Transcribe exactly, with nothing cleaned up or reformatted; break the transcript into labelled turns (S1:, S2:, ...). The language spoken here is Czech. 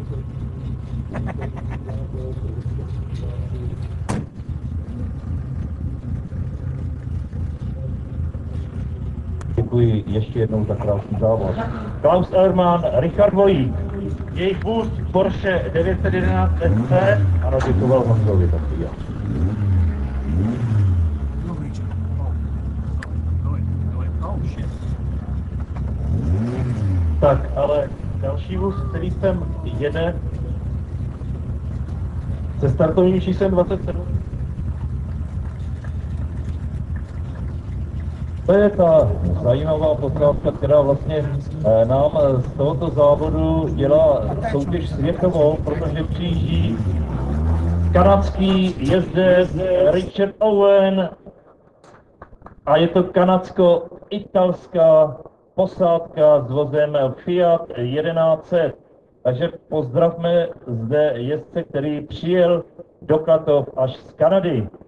S1: Děkuji ještě jednou za krásný závod. Klaus Ellermann, Richard Vojík. Jejich vůz Porsche devět set jedenáct S C. Ano, děkoval Honzovi taky, jo. Tak, ale další vůz, který sem jede, se startovním číslem dvacet sedm. To je ta zajímavá posádka, která vlastně eh, nám z tohoto závodu dělá soutěž světovou, protože přijíždí kanadský jezdec Richard Owen a je to kanadsko-italská posádka s vozem Fiat jedenáct set. Takže pozdravme zde jezdce, který přijel do Klatov až z Kanady.